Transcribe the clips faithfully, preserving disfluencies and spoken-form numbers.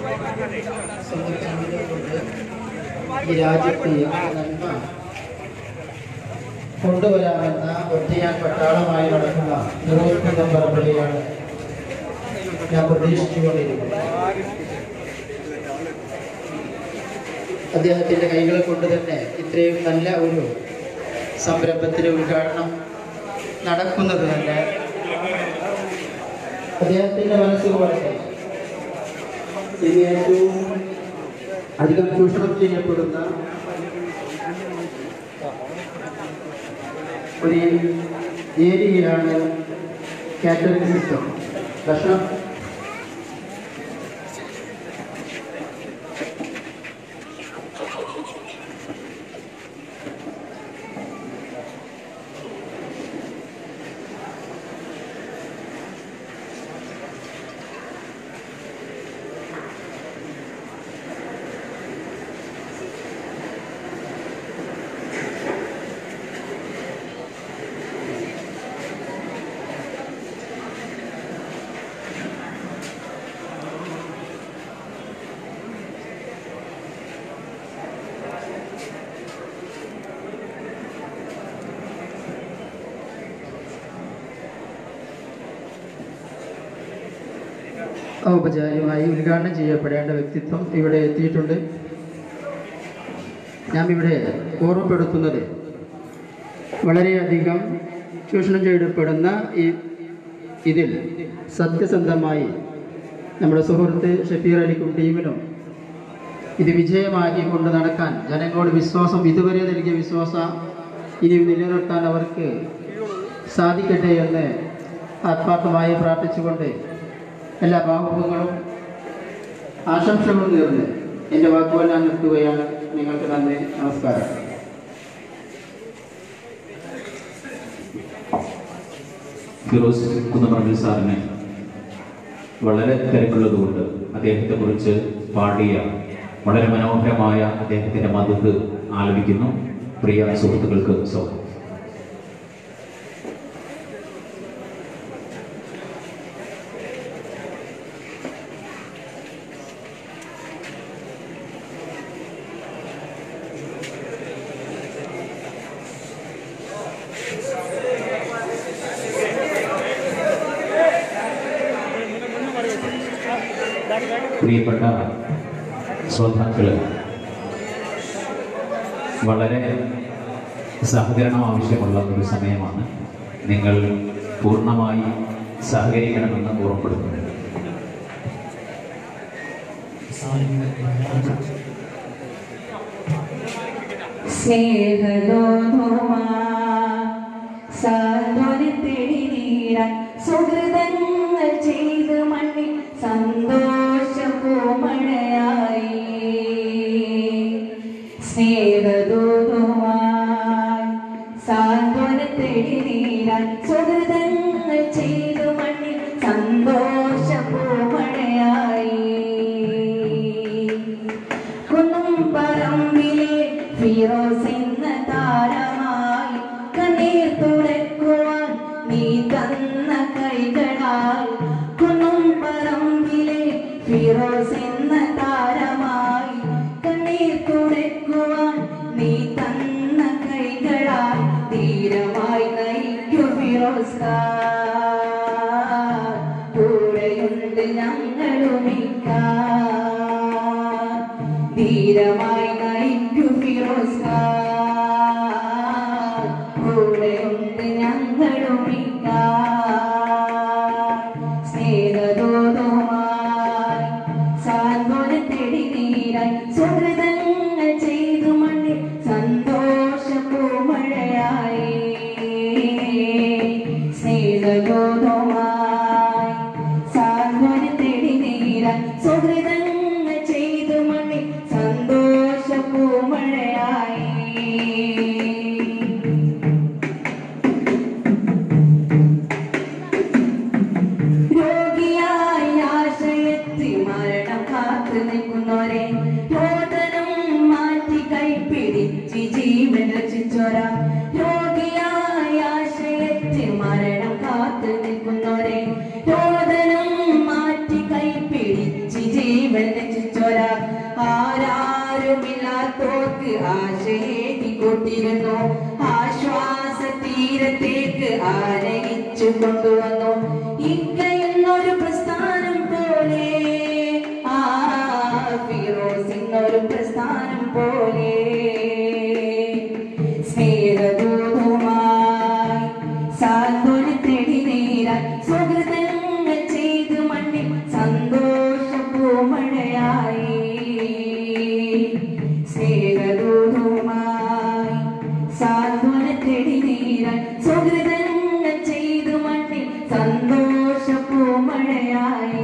ഈ രാജ്യത്ത് നന്മ കൊണ്ടുവരാമെന്ന ഒറ്റയാൻ പട്ടാളമായി നടക്കുന്ന നിറവേറ്റുന്ന പരമ്പരയാണ് ഞാൻ പ്രതീക്ഷിച്ചുകൊണ്ടിരിക്കുന്നത്. അദ്ദേഹത്തിൻ്റെ കൈകളെ കൊണ്ട് തന്നെ ഇത്രയും നല്ല ഒരു സംരംഭത്തിൻ്റെ ഉദ്ഘാടനം നടക്കുന്നത് തന്നെ അദ്ദേഹത്തിൻ്റെ മനസ്സുപോലെ ഇനി ഏറ്റവും അധികം ചൂഷണം ചെയ്യപ്പെടുന്ന ഒരു ഏരിയയിലാണ് കാറ്ററിംഗ് സിസ്റ്റം. ഭക്ഷണം ഔപചാരികമായി ഉദ്ഘാടനം ചെയ്യപ്പെടേണ്ട വ്യക്തിത്വം ഇവിടെ എത്തിയിട്ടുണ്ട്. ഞാൻ ഇവിടെ ഓർമ്മപ്പെടുത്തുന്നത് വളരെയധികം ചൂഷണം ചെയ്യപ്പെടുന്ന ഈ ഇതിൽ സത്യസന്ധമായി നമ്മുടെ സുഹൃത്ത് ഷഫീർ അലിക്കും ടീമിനും ഇത് വിജയമാക്കി കൊണ്ട് നടക്കാൻ ജനങ്ങളോട് വിശ്വാസം, ഇതുവരെ നൽകിയ വിശ്വാസം ഇനി നിലനിർത്താൻ അവർക്ക് സാധിക്കട്ടെ എന്ന് ആത്മാർത്ഥമായി പ്രാർത്ഥിച്ചുകൊണ്ട് എല്ലാ ഭാവുകങ്ങളും ആശംസകളും നേർന്ന് എൻ്റെ വാക്കുകൾ ഞാൻ നിർത്തുകയാണ്. നിങ്ങൾക്ക് നന്ദി, നമസ്കാരം. ഫിറോസ് കുന്നമറമ്പിൽ സാറിന് വളരെ തിരക്കുള്ളതുകൊണ്ട് അദ്ദേഹത്തെ കുറിച്ച് പാടിയ വളരെ മനോഹരമായ അദ്ദേഹത്തിൻ്റെ മധുഹ് ആലപിക്കുന്നു. പ്രിയ സുഹൃത്തുക്കൾക്ക് സ്വാഗതം. പ്രിയപ്പെട്ട ശ്രോതാക്കള്, വളരെ സഹകരണം ആവശ്യമുള്ള ഒരു സമയമാണ്. നിങ്ങൾ പൂർണ്ണമായി സഹകരിക്കണമെന്ന് ഓർമ്മപ്പെടുത്തുന്നു. സുഹൃതങ്ങൾ ചെയ്ത് മണ്ണിൽ സന്തോഷപൂമഴയായി സ്നേഹദൂതുമായി സാന്ത്വനത്തെടി നീരാൻ സുഹൃതങ്ങൾ ചെയ്ത് മണ്ണിൽ സന്തോഷപൂമഴയായി കുന്നും പറമ്പിലെ ഫിറോസ് എന്ന താരമായി കണ്ണീർ തുടക്കുവാൻ നീ തന്ന കൈകളാൽ കുന്നും പറമ്പിലെ ഫിറോസ് എന്ന താരമായി കണ്ണീർ തുടക്കുവാൻ നീ തന്ന കൈകളാൽ ധീരമായി നയിക്കു ഫിറോസ് കൂടെയുണ്ട് ഞങ്ങളുമിക്ക ധീരമായി നയിക്കു ഫിറോസ് കൂടെയുണ്ട് ഞങ്ങളുമിക്ക സ്നേഹദൂതുമായി സാന്ത്വനത്തെടി നീരായി സുഹൃതങ്ങൾ ചെയ്തു മണ്ണിൽ സന്തോഷപൂമഴയായി സ്നേഹദൂതുമായി സാന്ത്വനത്തെടി നീരായി സുഹൃതങ്ങൾ ചെയ്തു മണ്ണിൽ സന്തോഷപൂമഴയായി നിൽക്കുന്നവരെ രോദനം മാറ്റി കൈപ്പിടിച്ച് ജീവൻ രക്ഷിച്ചോര രോഗിയായ ആശയത്തിൽ മരണം കാത്തു നിൽക്കുന്നവരെ രോദനം മാറ്റി കൈപ്പിടിച്ച് ജീവൻ ആനയിച്ചു കൊണ്ടുവന്നു. ഇക്കയെന്നൊരു പ്രസ്ഥാനം പോലെ, ആ ഫിറോസ് എന്നൊരു പ്രസ്ഥാനം പോലെ സ്നേഹദൂതുമായി സാന്ത്വന തേടി നേരാൻ സുഹൃതങ്ങൾ ചെയ്തു മണ്ണിൽ സന്തോഷ പൂമഴയായി. സ്നേഹദൂതുമായി സാന്ത്വന തേടി നേരാൻ സുഹൃതങ്ങൾ ചെയ്തു മണ്ണിൽ സന്തോഷ പൂമഴയായി.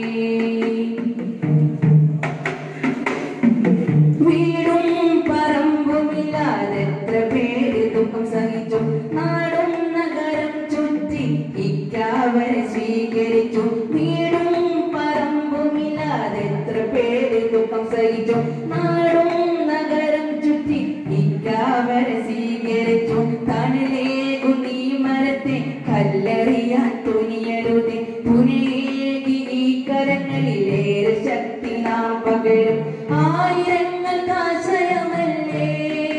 വീടും പറമ്പുമില്ലാതെ എത്ര പേര് ദുഃഖം സഹിച്ചു. നാടും നഗരം ചുറ്റി ഇക്കവരെ സ്വീകരിച്ചു. വീടും പറമ്പുമില്ലാതെ എത്ര പേര് ദുഃഖം സഹിച്ചു. നാടും നഗരം ചുറ്റി ഇക്കവരെ സ്വീകരിച്ചു. തണലേകു നീ മരത്തെ കല്ലെറിയാൻ തുനിയരുതേ. തുനിയേകി ഈ കരങ്ങളിലേറെ ശക്തി നാം പകരും. ആയിരങ്ങൾക്കാശയമല്ലേ,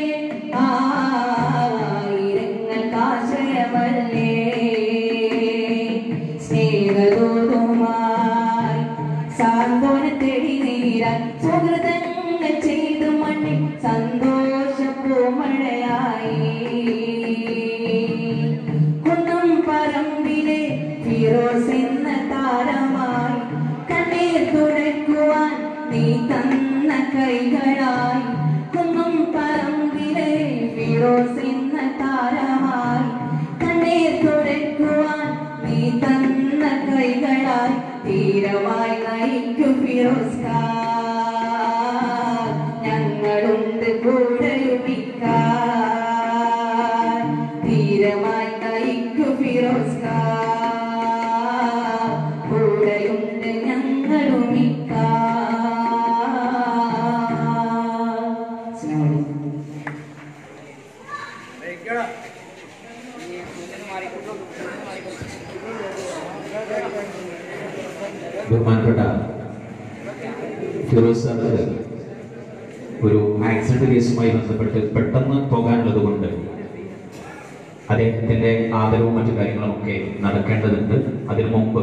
ആയിരങ്ങൾക്കാശയമല്ലേ. സ്നേഹദൂതുമായി സാന്ത്വന തേടി നേരാൻ സുഹൃതങ്ങൾ ചെയ്തു മണ്ണിൽ സന്തോഷ പൂമഴയായി. കുന്നം പറമ്പിലെ ഫിറോസ് എന്ന താരമായി കണ്ണീർ തുടയ്ക്കുവാൻ നീ തന്ന കൈകളായി. കുന്നം പറമ്പിലെ ഫിറോസ് എന്ന താരമായി കണ്ണീർ തുടയ്ക്കുവാൻ നീ തന്ന കൈകളായി. തീരമായി നയിക്കു ഫിറോസ് ഖാൻ, ഞങ്ങളുണ്ട് കൂടെയുമിക്കാൻ. തീരമായി നയിക്കു ഫിറോസ് ഖാൻ, കൂടെയുണ്ട് ഞങ്ങളുമിക്കാൻ. ബഹുമാനപ്പെട്ട ഫിറോസ് സാർ ഒരു ആക്സിഡന്റ് കേസുമായി ബന്ധപ്പെട്ട് പെട്ടെന്ന് പോകാനുള്ളത് കൊണ്ട് അദ്ദേഹത്തിന്റെ ആദരവും മറ്റു കാര്യങ്ങളുമൊക്കെ നടക്കേണ്ടതുണ്ട്. അതിനു മുമ്പ്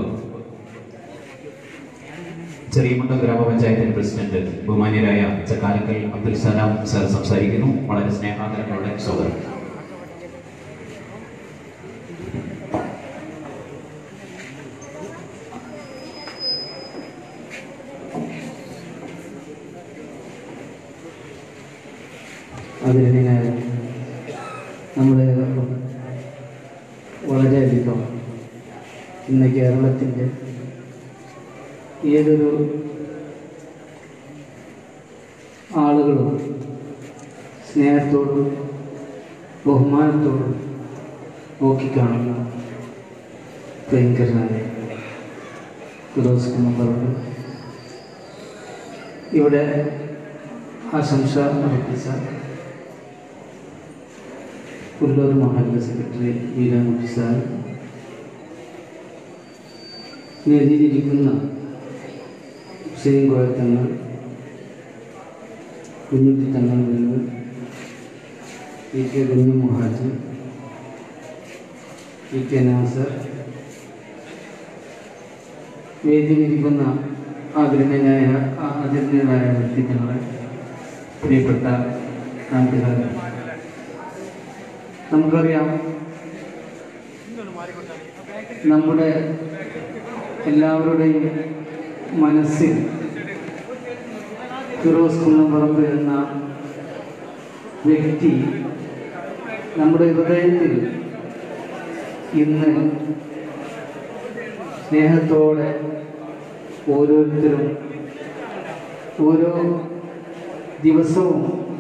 ചെറിയമുണ്ടം ഗ്രാമപഞ്ചായത്തിന്റെ പ്രസിഡന്റ് ബഹുമാന്യരായ ചക്കാലക്കൽ അബ്ദുൽ സലാം സാർ സംസാരിക്കുന്നു. വളരെ സ്നേഹാദരങ്ങളുടെ സ്വാഗതം. അതിനെ നമ്മുടെ വളരെയധികം ഇന്ന് കേരളത്തിൻ്റെ ഏതൊരു ആളുകളും സ്നേഹത്തോടും ബഹുമാനത്തോടും നോക്കിക്കാണുന്ന പ്രിയങ്കരനായ ഫിറോസ് കുന്നപ്പറമ്പ് ഇവിടെ ആശംസ അർപ്പിച്ച പുല്ലൂർ മഹല്ല സെക്രട്ടറി വീരാൻകുട്ടി സാർ, വേദിയിലിരിക്കുന്ന Hussain Koyathangal, Kunjutty Thangal, E K Kunju Muhaj, E K Nasar, വേദിയിലിരിക്കുന്ന ആദരണീയനായ ആദരണീയനായ വ്യക്തിത്വങ്ങളെ, പ്രിയപ്പെട്ട നാട്ടുകാരെ, നമുക്കറിയാം നമ്മുടെ എല്ലാവരുടെയും മനസ്സിൽ ഫിറോസ് കുന്നപ്പറമ്പ് എന്ന വ്യക്തി നമ്മുടെ ഹൃദയത്തിൽ ഇന്ന് സ്നേഹത്തോടെ ഓരോരുത്തരും ഓരോ ദിവസവും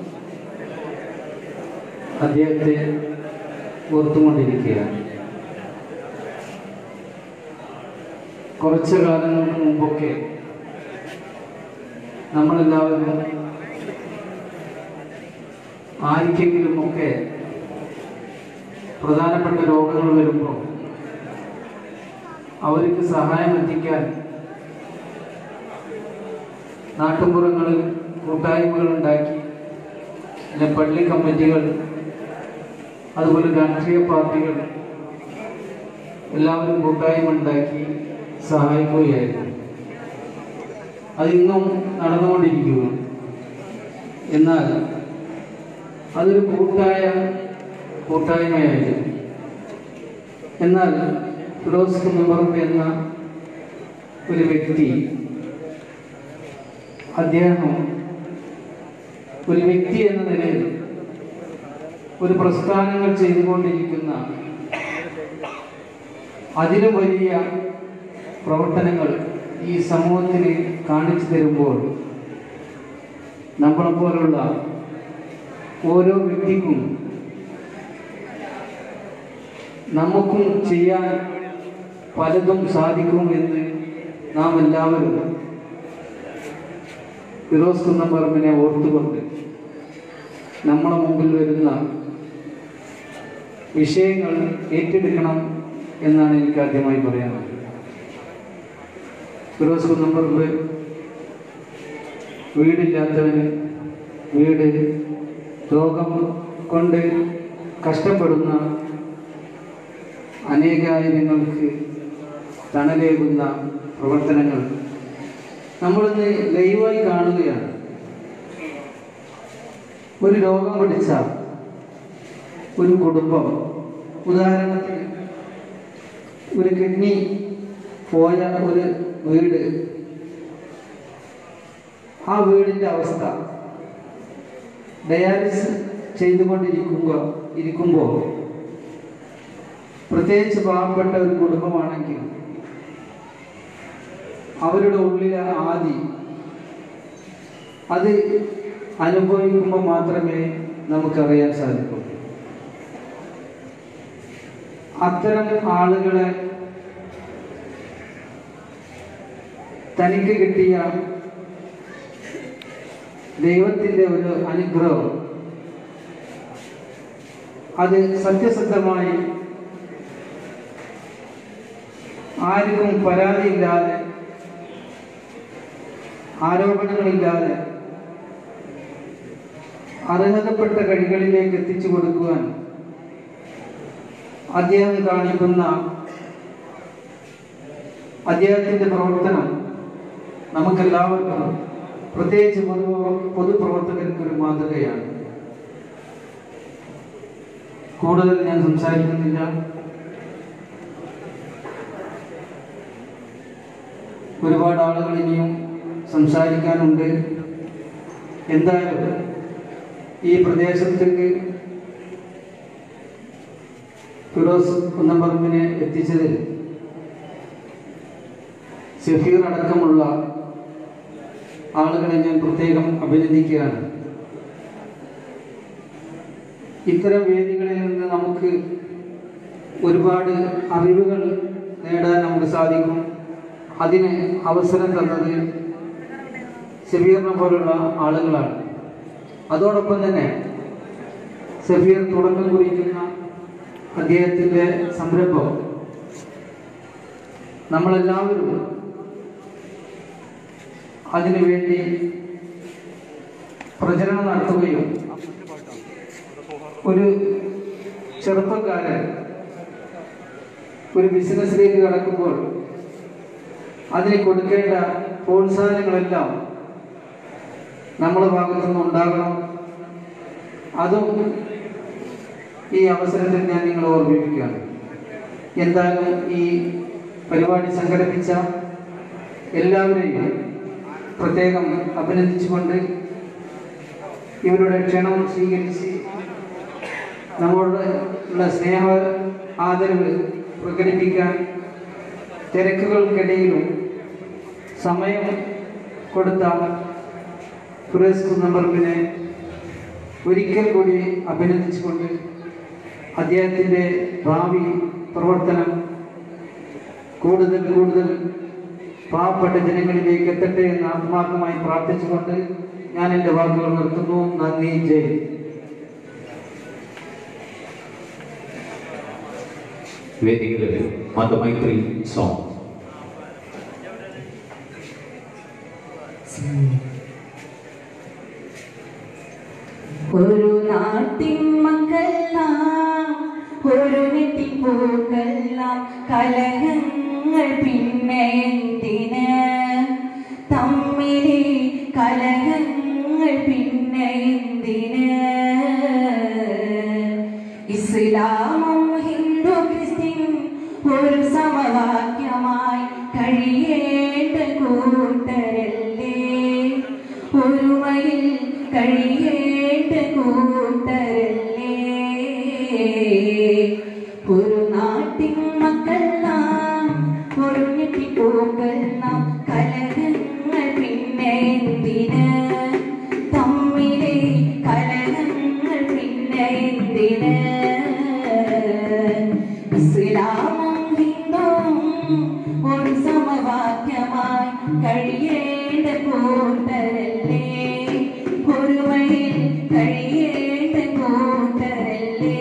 അദ്ദേഹത്തെ ഓർത്തുകൊണ്ടിരിക്കുകയാണ്. കുറച്ച് കാലങ്ങൾക്ക് മുമ്പൊക്കെ നമ്മളെല്ലാവരും ആർക്കെങ്കിലുമൊക്കെ പ്രധാനപ്പെട്ട രോഗങ്ങൾ വരുമ്പോൾ അവർക്ക് സഹായം എത്തിക്കാൻ നാട്ടുമ്പുറങ്ങളിൽ കൂട്ടായ്മകൾ ഉണ്ടാക്കി, അല്ലെ പള്ളി കമ്മിറ്റികൾ, അതുപോലെ രാഷ്ട്രീയ പാർട്ടികൾ എല്ലാവരും കൂട്ടായ്മ ഉണ്ടാക്കി സഹായിക്കുകയായിരുന്നു. അതിന്നും നടന്നുകൊണ്ടിരിക്കുന്നു. എന്നാൽ അതൊരു കൂട്ടായ കൂട്ടായ്മയായിരുന്നു. എന്നാൽ ഫിറോസ് കുന്നംപറമ്പ് എന്ന ഒരു വ്യക്തി, അദ്ദേഹം ഒരു വ്യക്തി എന്ന നിലയിൽ ഒരു പ്രസ്ഥാനങ്ങൾ ചെയ്തുകൊണ്ടിരിക്കുന്ന അതിലും വലിയ പ്രവർത്തനങ്ങൾ ഈ സമൂഹത്തിന് കാണിച്ചു തരുമ്പോൾ നമ്മളെപ്പോലുള്ള ഓരോ വ്യക്തിക്കും നമുക്കും ചെയ്യാൻ പലതും സാധിക്കും എന്ന് നാം എല്ലാവരും ഫിറോസ് കുന്നംപറമ്പിനെ ഓർത്തുകൊണ്ട് നമ്മുടെ മുമ്പിൽ വരുന്ന വിഷയങ്ങൾ ഏറ്റെടുക്കണം എന്നാണ് എനിക്ക് ആദ്യമായി പറയാനുള്ളത്. ഫിറോസ് കുന്നംപറമ്പ് വീടില്ലാത്തവന് വീട്, രോഗം കൊണ്ട് കഷ്ടപ്പെടുന്ന അനേകായിരങ്ങൾക്ക് തണലേകുന്ന പ്രവർത്തനങ്ങൾ നമ്മളിന്ന് ലൈവായി കാണുകയാണ്. ഒരു രോഗം പിടിച്ച ഒരു കുടുംബം, ഉദാഹരണത്തിന് ഒരു കിഡ്നി പോയ ഒരു വീട്, ആ വീടിൻ്റെ അവസ്ഥ ഡയാലിസിസ് ചെയ്തുകൊണ്ടിരിക്കുമ്പോൾ ഇരിക്കുമ്പോൾ പ്രത്യേകിച്ച് പാവപ്പെട്ട ഒരു കുടുംബമാണെങ്കിൽ അവരുടെ ഉള്ളിലെ ആദി അത് അനുഭവിക്കുമ്പോൾ മാത്രമേ നമുക്കറിയാൻ സാധിക്കൂ. അത്തരം ആളുകളെ തനിക്ക് കിട്ടിയ ദൈവത്തിൻ്റെ ഒരു അനുഗ്രഹം അത് സത്യസന്ധമായി ആർക്കും പരാതിയില്ലാതെ, ആരോപണങ്ങളില്ലാതെ അർഹതപ്പെട്ട കഴികളിലേക്ക് എത്തിച്ചു കൊടുക്കുവാൻ അദ്ദേഹം കാണിക്കുന്ന അദ്ദേഹത്തിൻ്റെ പ്രവർത്തനം നമുക്കെല്ലാവർക്കും, പ്രത്യേകിച്ച് പൊതു പൊതുപ്രവർത്തകർക്ക് ഒരു മാതൃകയാണ്. കൂടുതൽ ഞാൻ സംസാരിക്കുന്നില്ല. ഒരുപാട് ആളുകൾ ഇനിയും സംസാരിക്കാനുണ്ട്. എന്തായാലും ഈ പ്രദേശത്തേക്ക് ഫിറോസ് കുന്നംപറമ്പിനെ എത്തിച്ചതിൽ ഷഫീർ അടക്കമുള്ള ആളുകളെ ഞാൻ പ്രത്യേകം അഭിനന്ദിക്കുകയാണ്. ഇത്തരം വേദികളിൽ നിന്ന് നമുക്ക് ഒരുപാട് അറിവുകൾ നേടാൻ നമുക്ക് സാധിക്കും. അതിന് അവസരം തന്നത് ഷഫീറിനെ പോലുള്ള ആളുകളാണ്. അതോടൊപ്പം തന്നെ ഷഫീർ തുടക്കം കുറിക്കുന്ന അദ്ദേഹത്തിൻ്റെ സംരംഭം നമ്മളെല്ലാവരും അതിനുവേണ്ടി പ്രചരണം നടത്തുകയും ഒരു ചെറുപ്പക്കാരൻ ഒരു ബിസിനസ്സിലേക്ക് കടക്കുമ്പോൾ അതിന് കൊടുക്കേണ്ട പ്രോത്സാഹനങ്ങളെല്ലാം നമ്മുടെ ഭാഗത്തുനിന്ന് ഉണ്ടാകണം. അതും ഈ അവസരത്തിൽ ഞാൻ നിങ്ങളെ ഓർമ്മിപ്പിക്കുകയാണ്. എന്തായാലും ഈ പരിപാടി സംഘടിപ്പിച്ച എല്ലാവരെയും പ്രത്യേകം അഭിനന്ദിച്ചുകൊണ്ട് ഇവരുടെ ക്ഷണം സ്വീകരിച്ച് നമ്മളോട് ഉള്ള സ്നേഹ ആദരവ് പ്രകടിപ്പിക്കാൻ തിരക്കുകൾക്കിടയിലും സമയം കൊടുത്ത ഫിറോസ് കുന്നംപറമ്പിനെ ഒരിക്കൽ കൂടി അഭിനന്ദിച്ചുകൊണ്ട് അദ്ദേഹത്തിൻ്റെ ഭാവി പ്രവർത്തനം കൂടുതൽ കൂടുതൽ പാവപ്പെട്ട ജനങ്ങളിലേക്ക് എത്തട്ടെ എന്ന് ആത്മാർത്ഥമായി പ്രാർത്ഥിച്ചുകൊണ്ട് ഞാൻ എൻ്റെ വാക്കുകൾ നിർത്തുന്നു. നന്ദി. ജയ്. വേദികളിൽ മതമൈത്രി സോങ്. ഒരു നാട്ടിൻ മക്കൾ നാം, ഒരു നെറ്റിപ്പൂക്കൾ നാം, കലഹങ്ങൾ പിന്നെ എന്തിന് തമ്മിലെ കലഹങ്ങൾ പിന്നെ എന്തിന് ഇസ്ലാമും ഹിന്ദു ക്രിസ്ത്യൻ ഒരു സമവാക്യമായി കഴിയേണ്ട കൂട്ടരല്ലേ ഒരുമയിൽ കഴിയേണ്ട കൂട്ടരല്ലേ ഒരു നാട്ടിൻ മക്കൾ നാം ഒരുമിറ്റി പോകൽ നാം കലഹങ്ങൾ പിന്നെ എന്തിന് തമ്മിലെ കലഹങ്ങൾ പിന്നെ എന്തിന് ഇസ്ലാമും ഹിന്ദുവും ഒരു സമവാക്യമായി കഴിയേണ്ട കൂട്ടരല്ലേ ഒരുമയിൽ കഴിയേണ്ട കൂട്ടരല്ലേ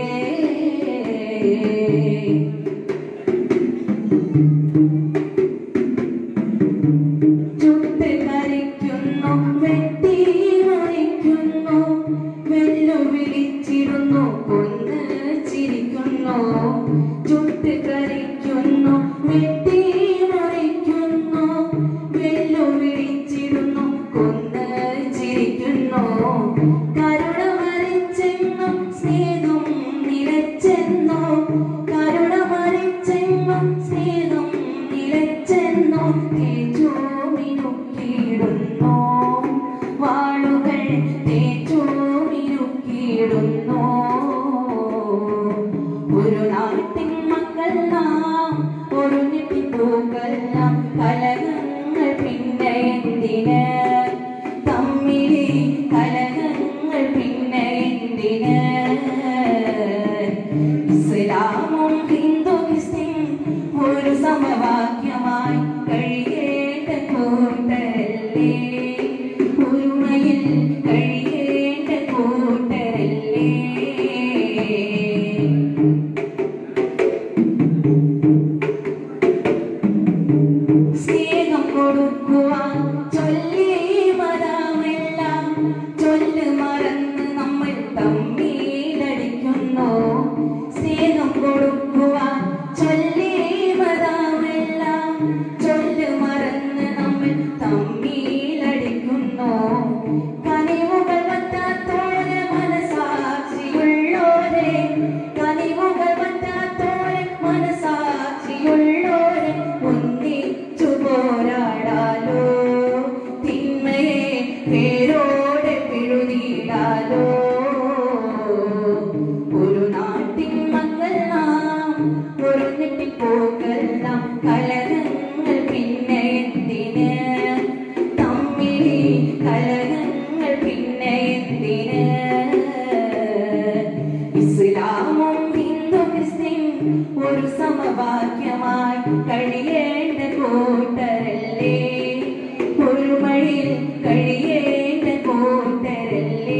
ചുട്ട് കരിക്കുന്നു വെട്ടി മുറിക്കുന്നു വെല്ലുവിളിച്ചിരുന്നു കൊന്ന് ചിരിക്കുന്നു ചുട്ട് കരിക്കുന്നു വെട്ടി മുറിക്കുന്നു വെല്ലുവിളിച്ചിരുന്നു കൊന്ന് ചിരിക്കുന്നു കരുണ മരിച്ചെന്നു സ്നേഹം നിലച്ചെന്നു കരുണ മരിച്ചെന്നു സ്നേഹം നിലച്ചെന്നു തേജോമിനുക്കിയിടുന്നു വാളുകൾ തേജോമിനുക്കിയിടുന്നു ഒരു നാട്ടിൻ മക്കൾ നാം ഒരുമിറ്റി പോകൽ നാം കലഹങ്ങൾ പിന്നെ എന്തിന് തമ്മിലെ കലഹങ്ങൾ പിന്നെ എന്തിന് ഇസ്ലാമും ഹിന്ദു ക്രിസ്ത്യൻ ഒരു സമവാക്യമായി കഴിയേണ്ട കൂട്ടരല്ലേ ഒരുമയിൽ കഴിയേണ്ട കൂട്ടരല്ലേ സ്നേഹം കൊടുക്കുവാൻ ചൊല്ലി മരമെല്ലാം ചൊല്ല് മറന്ന് നമ്മൾ തമ്മിലടിക്കുന്നു സ്നേഹം കൊടുക്കുവാൻ ചൊല്ലി മരമെല്ലാം ചൊല്ല് മറന്ന് നമ്മൾ തമ്മിലടിക്കുന്നു കനിവുകൾ പറ്റാത്തോരെ മനസാക്ഷിയുള്ളോരെ കനിവുകൾ പറ്റാത്തോരെ മനസാക്ഷിയുള്ളോരെ ഒന്നിച്ചു പോരാടാലോ തിന്മയെ പേരോടെ പിഴുതിടാലോ ഒരു നാട്ടിൻ മക്കൾ നാം ഒരുമിറ്റി പോകൽ നാം കലഹങ്ങൾ പിന്നെ എന്തിന് തമ്മിലെ കലഹങ്ങൾ പിന്നെ എന്തിന് ഇസ്ലാമും ഹിന്ദു ക്രിസ്ത്യൻ ഒരു സമവാക്യമായി കഴിയേണ്ട കൂട്ടരല്ലേ ഒരുമയിൽ കഴിയേണ്ട കൂട്ടരല്ലേ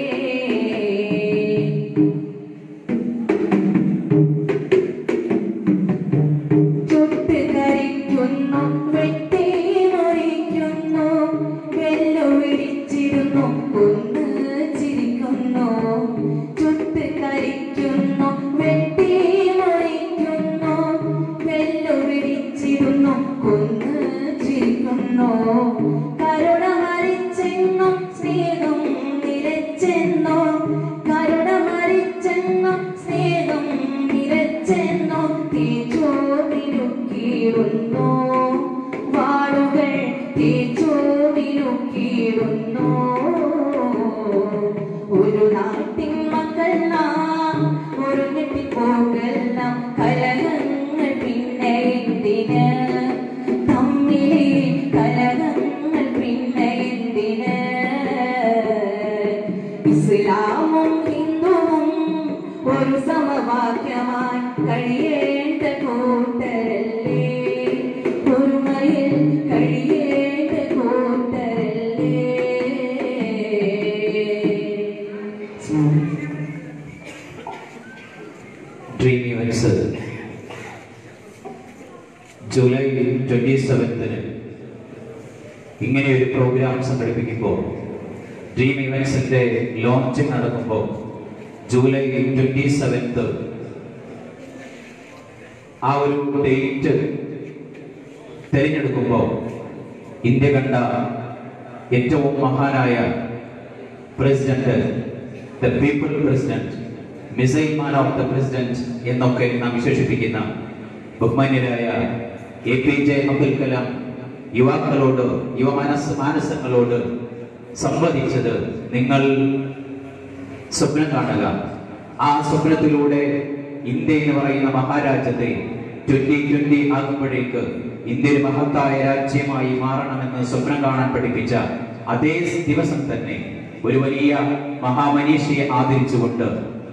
ചുട്ട് കരിക്കുന്നു വെട്ടി മുറിക്കുന്നു വെല്ലുവിളിച്ചിരുന്നു കൊന്ന് ചിരിക്കുന്നു ചുട്ട് കരിക്കുന്നു വെട്ടി മുറിക്കുന്നു വെല്ലുവിളിച്ചിരുന്നു കൊന്ന് ചിരിക്കുന്നു കരുണ മരിച്ചെന്നു സ്നേഹം നിലച്ചെന്നു കരുണ മരിച്ചെന്നു സ്നേഹം നിലച്ചെന്നു തേജോമിനുക്കിയിടുന്നു വാളുകൾ തേജോമിനുക്കിയിടുന്നു ഒരു നാട്ടിൻ മക്കൾ നാം ഒരുമിറ്റി പോകൽ നാം കലഹങ്ങൾ പിന്നെ എന്തിന് തമ്മിലെ കലഹങ്ങൾ പിന്നെ എന്തിന് ഇസ്ലാമും ഹിന്ദുവും ഒരു സമവാക്യമായി കഴിയേണ്ട കൂട്ടരല്ലേ ഒരുമയിൽ കഴിയേണ്ട കൂട്ടരല്ലേ ഡ്രീം ഇവൻസ് ജൂലൈ ട്വന്റി സെവൻത്തിന് ഇങ്ങനെ ഒരു പ്രോഗ്രാം സംഘടിപ്പിക്കുമ്പോൾ ഡ്രീം ഇവൻസിന്റെ ലോഞ്ചിങ് നടക്കുമ്പോൾ ജൂലൈ ട്വന്റി സെവൻത്ത് ആ ഒരു ഡേറ്റ് തിരഞ്ഞെടുക്കുമ്പോൾ ഇന്ത്യ കണ്ട ഏറ്റവും മഹാനായ president, the people president, missile man of the president എന്നൊക്കെ നാം വിശേഷിപ്പിക്കുന്ന ബഹുമാന്യരായ A P J Abdul Kalam യുവാക്കളോട്, യുവ മനസ് മാനസങ്ങളോട് സംവദിച്ചത്, നിങ്ങൾ സ്വപ്നം കാണുക, ആ സ്വപ്നത്തിലൂടെ ഇന്ത്യ എന്ന് പറയുന്ന മഹാരാജ്യത്തെ ട്വന്റി ട്വന്റി ആകുമ്പോഴേക്ക് ഇന്ത്യ ഒരു മഹത്തായ രാജ്യമായി മാറണമെന്ന് സ്വപ്നം കാണാൻ പഠിപ്പിച്ച അതേ ദിവസം തന്നെ ഒരു വലിയ മഹാമനീഷിയെ ആദരിച്ചുകൊണ്ട്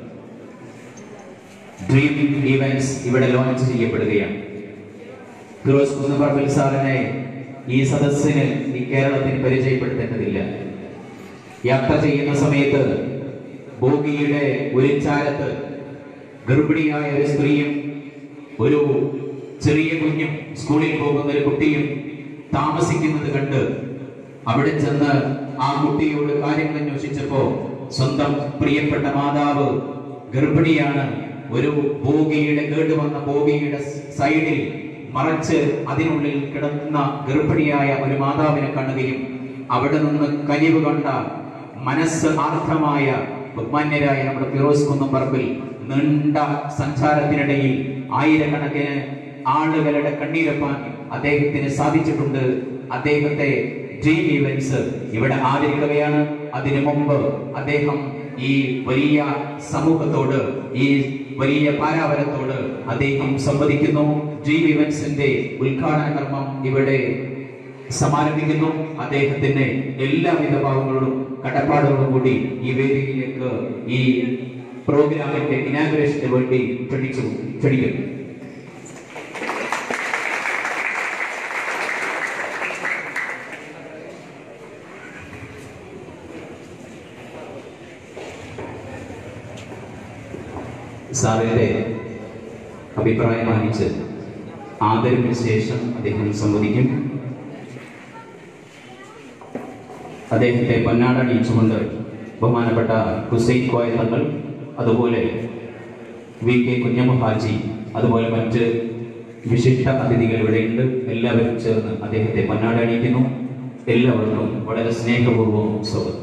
ഡ്രീം ഈവന്റ്സ് ഇവിടെ ലോഞ്ച് ചെയ്യപ്പെടുകയാണ്. ഫിറോസ് കുന്നംപറമ്പിൽ സാറിനെ ഈ സദസ്സിന്, ഈ കേരളത്തിന് പരിചയപ്പെടുത്തേണ്ടതില്ല. യാത്ര ചെയ്യുന്ന സമയത്ത് ബോഗിയുടെ ഒരു ചാരത്ത് ഗർഭിണിയായ ഒരു സ്ത്രീയും ഒരു ചെറിയ കുഞ്ഞും സ്കൂളിൽ പോകുന്ന ഒരു കുട്ടിയും താമസിക്കുന്നത് കണ്ട് അവിടെ ചെന്ന് ആ കുട്ടിയോട് കാര്യങ്ങൾ അന്വേഷിച്ചപ്പോ സ്വന്തം പ്രിയപ്പെട്ട മാതാവ് ഗർഭിണിയാണ്. ഒരു ബോഗിയുടെ കേട് വന്ന ബോഗിയുടെ സൈഡിൽ മറച്ച് അതിനുള്ളിൽ കിടന്ന ഗർഭിണിയായ ഒരു മാതാവിനെ കാണുകയും അവിടെ നിന്ന് കനിവ് കണ്ട മനസ്സ് ആർദ്രമായ ബഹുമാന്യരായ നമ്മുടെ ഫിറോസ് കുന്നംപറമ്പിൽ നീണ്ട സഞ്ചാരത്തിനിടയിൽ ആയിരക്കണക്കിന് ആളുകളുടെ കണ്ണീരൊപ്പാൻ അദ്ദേഹത്തിന് സാധിച്ചിട്ടുണ്ട്. അദ്ദേഹത്തെ ഡ്രീം ഈവന്റ്സ് ഇവിടെ ആദരിക്കുകയാണ്. അതിനു മുമ്പ് അദ്ദേഹം ഈ വലിയ സമൂഹത്തോട്, ഈ വലിയ പാരാവരത്തോട് അദ്ദേഹം സംവദിക്കുന്നു. ഡ്രീം ഈവന്റ്സിന്റെ ഉദ്ഘാടന കർമ്മം ഇവിടെ സമാരംഭിക്കുന്നു. അദ്ദേഹത്തിന്റെ എല്ലാവിധ ഭാവങ്ങളോടും കടപ്പാടുകളോടും കൂടി ഈ വേദിയിലേക്ക്, ഈ പ്രോഗ്രാമിന്റെ ഇനാഗുറേഷന് വേണ്ടി ക്ഷണിച്ചു ക്ഷണിക്കുന്നു. സാറിന്റെ അഭിപ്രായം മാനിച്ച് ആദരവിന് ശേഷം അദ്ദേഹം സംവദിക്കും. അദ്ദേഹത്തെ പൊന്നാട അണിയിച്ചുകൊണ്ട് ബഹുമാനപ്പെട്ട ഹുസൈൻ കോയ തങ്ങൾ, അതുപോലെ വി കെ കുഞ്ഞമ്മ ഹാജി, അതുപോലെ മറ്റ് വിശിഷ്ട അതിഥികൾ ഇവിടെയുണ്ട്. എല്ലാവരും ചേർന്ന് അദ്ദേഹത്തെ പൊന്നാട അണിയിക്കുന്നു. എല്ലാവർക്കും വളരെ സ്നേഹപൂർവ്വം സ്വാഗതം.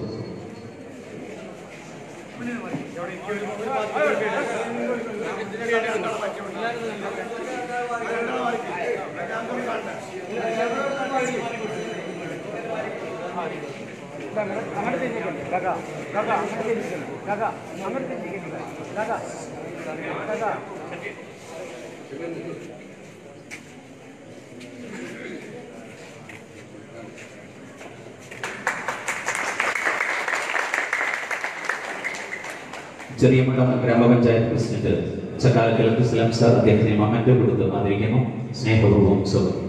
ചെറിയമഠം ഗ്രാമപഞ്ചായത്ത് പ്രസിഡന്റ് ചക്കാലക്കൽ അബ്ദുസ്സലാം സാർ അദ്ദേഹത്തിന് മൊമെന്റോ കൊടുത്ത് ആദരിക്കുന്നു. സ്നേഹപൂർവ്വം സ്വാഗതം.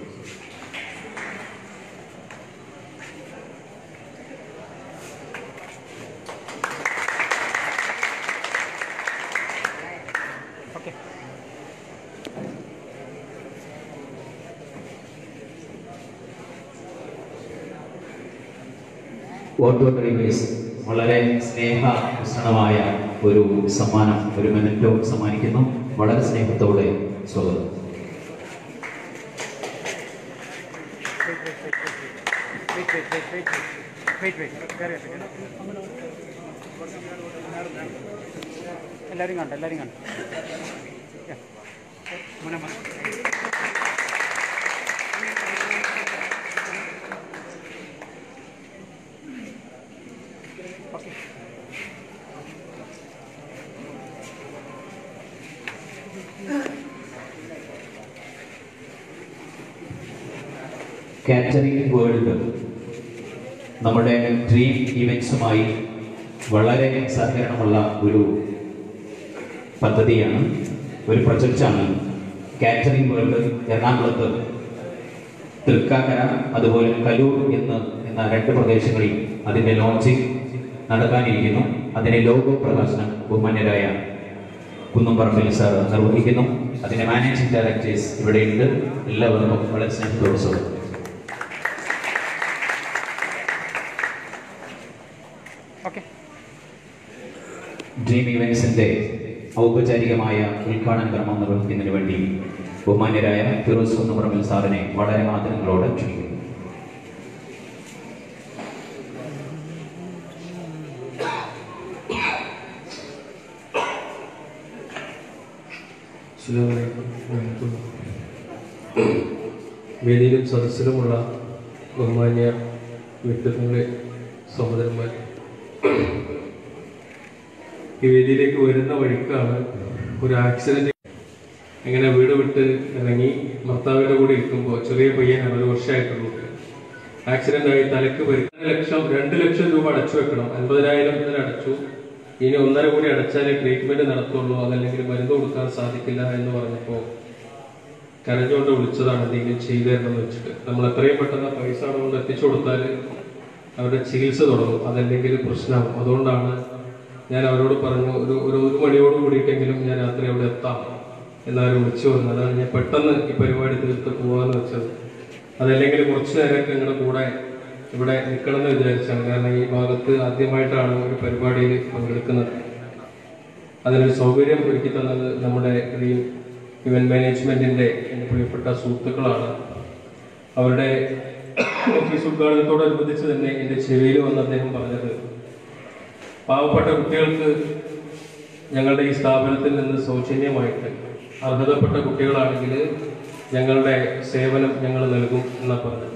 ഓട്ടോ ഡ്രൈവേഴ്സ് വളരെ സ്നേഹഭൂഷണമായ ഒരു സമ്മാനം, ഒരു മെമന്റോ സമ്മാനിക്കുന്നു. വളരെ സ്നേഹത്തോടെ സ്വാഗതം. എല്ലാവരും കണ്ടോ? എല്ലാവരും കണ്ടോ? കാറ്ററിംഗ് വേൾഡ് നമ്മുടെ ഡ്രീം ഇവന്റ്സുമായി വളരെ സഹകരണമുള്ള ഒരു പദ്ധതിയാണ്, ഒരു പ്രൊജക്റ്റാണ്. കാറ്ററിംഗ് വേൾഡ് എറണാകുളത്ത് തൃക്കാക്കര അതുപോലെ കലൂർ എന്ന് എന്ന രണ്ട് പ്രദേശങ്ങളിൽ അതിൻ്റെ ലോഞ്ചിങ് നടക്കാനിരിക്കുന്നു. അതിൻ്റെ ലോഗോ പ്രകാശനം ബഹുമാന്യരായ കുന്നംപറമ്പിൽ സാർ നിർവഹിക്കുന്നു. അതിൻ്റെ മാനേജിംഗ് ഡയറക്ടേഴ്സ് ഇവിടെയുണ്ട്. എല്ലാവർക്കും വളരെ സ്നേഹത്തോടെ സ്വാഗതം. ഡ്രീം ഇവന്റ്സിന്റെ ഔപചാരികമായ ഉദ്ഘാടന കർമ്മം നിർവഹിക്കുന്നതിന് വേണ്ടി ബഹുമാന്യരായ ഫിറോസ് കുന്നപ്പറമ്പിൽ സാറിനെ വളരെ ആദരങ്ങളോടെ ക്ഷണിക്കുന്നു. വേദിയിലും സദസ്സിലുമുള്ള ബഹുമാന്യ വ്യക്തിത്വങ്ങളെ, സഹോദരന്മാർ, ഈ വേദിയിലേക്ക് വരുന്ന വഴിക്കാണ് ഒരു ആക്സിഡന്റ്. ഇങ്ങനെ വീട് വിട്ട് ഇറങ്ങി ഭർത്താവിൻ്റെ കൂടെ ഇരിക്കുമ്പോൾ ചെറിയ പയ്യനാണ്, ഒരു വർഷമായിട്ടുള്ളൂ. ആക്സിഡന്റ് ആയി തലക്ക് പരിക്ക്. ലക്ഷം രണ്ട് ലക്ഷം രൂപ അടച്ചു വെക്കണം. അൻപതിനായിരത്തിന് അടച്ചു. ഇനി ഒന്നര കൂടി അടച്ചാലേ ട്രീറ്റ്മെന്റ് നടത്തുള്ളൂ, അതല്ലെങ്കിൽ മരുന്ന് കൊടുക്കാൻ സാധിക്കില്ല എന്ന് പറഞ്ഞപ്പോൾ കരഞ്ഞുകൊണ്ട് വിളിച്ചതാണ് എന്തെങ്കിലും ചെയ്തു തരണമെന്ന് വെച്ചിട്ട്. നമ്മൾ എത്രയും പെട്ടെന്ന് പൈസ കൊണ്ട് എത്തിച്ചു കൊടുത്താൽ അവരുടെ ചികിത്സ തുടങ്ങും, അതല്ലെങ്കിൽ പ്രശ്നമാകും. അതുകൊണ്ടാണ് ഞാൻ അവരോട് പറഞ്ഞു, ഒരു ഒരു ഒരു മണിയോട് കൂടിയിട്ടെങ്കിലും ഞാൻ രാത്രി അവിടെ എത്താം എന്നാലും വിളിച്ചു വന്നത്. അതാണ് ഞാൻ പെട്ടെന്ന് ഈ പരിപാടി തീർത്ത് പോകാമെന്ന് വെച്ചത്. അതല്ലെങ്കിൽ കുറച്ചു നേരമൊക്കെ നിങ്ങളുടെ കൂടെ ഇവിടെ നിൽക്കണമെന്ന് വിചാരിച്ചാണ്. കാരണം ഈ ഭാഗത്ത് ആദ്യമായിട്ടാണ് ഒരു പരിപാടിയിൽ പങ്കെടുക്കുന്നത്. അതിനൊരു സൗകര്യം ഒരുക്കി തന്നത് നമ്മുടെ ഈ ഇവന്റ് മാനേജ്മെന്റിന്റെ എൻ്റെ പ്രിയപ്പെട്ട സുഹൃത്തുക്കളാണ്. അവരുടെ ഓഫീസ് ഉദ്ഘാടനത്തോടനുബന്ധിച്ച് തന്നെ എൻ്റെ ചെവിയിൽ വന്ന് അദ്ദേഹം പറഞ്ഞത്, പാവപ്പെട്ട കുട്ടികൾക്ക് ഞങ്ങളുടെ ഈ സ്ഥാപനത്തിൽ നിന്ന് സൗജന്യമായിട്ട് അർഹതപ്പെട്ട കുട്ടികളാണെങ്കിൽ ഞങ്ങളുടെ സേവനം ഞങ്ങൾ നൽകും എന്നാണ് പറഞ്ഞത്.